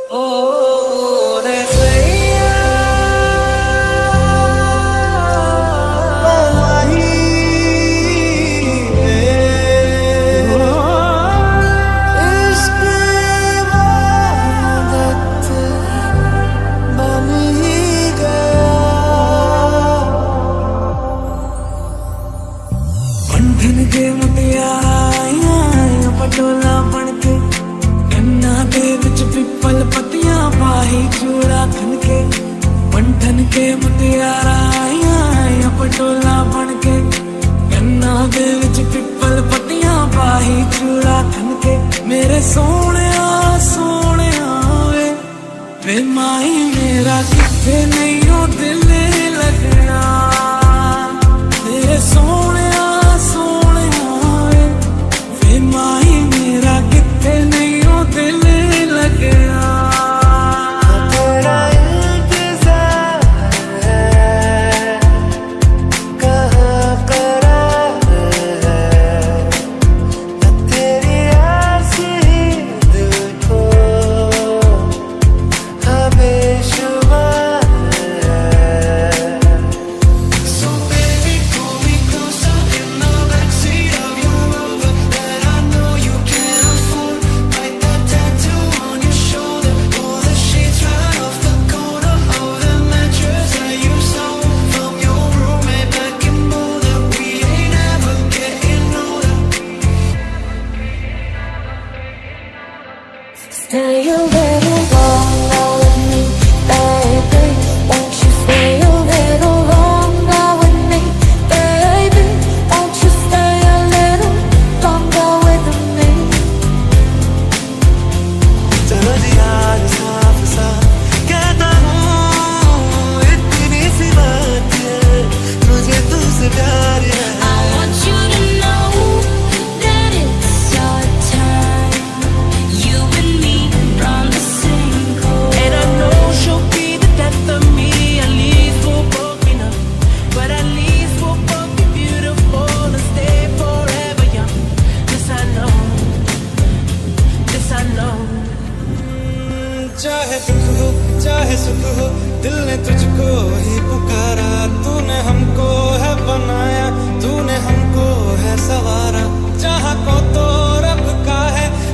Oh, बंधन के मुटियारा पटोला बनके कन्ना दे विच पिपल पतियां पाही चूड़ा खनके। बंधन के मुटियारा पटोला बनके कन्ना दे विच पिपल पतियां पाही चूड़ा खनके। मेरे सोने सोने वे माही मेरा किथे नहीं हो दिल लगना। तेरे सोने माही मेरा किथे नहीं हो दिल लगना। तेरा इंतजार है, कहाँ करार है, तेरी आसी दिल को बेशुमार है। So baby, pull me closer in the backseat of your Rover that I know you can't afford. Bite that tattoo on your shoulder, pull the sheets right off the corner of the mattress that you stole from your roommate back in Boulder. We ain't ever getting older. Stay a little longer with me, baby. Won't you stay a little longer with me, baby? Won't you stay a little longer with me? चलो जी आज साफ साफ कहता हूँ, इतनी सी बात है, मुझे तुझसे प्यार है। I want you to know that it's our time. You and me on the same coast. And I know she'll be the death of me. At least we'll both be numb, but at least we'll both be beautiful and stay forever young. This I know, this I know. चाहे दुख हो चाहे सुख हो, दिल ने तुझको ही पुकारा। तूने हमको है बनाया, तूने हमको है सवारा। जहाँ को तो रब का है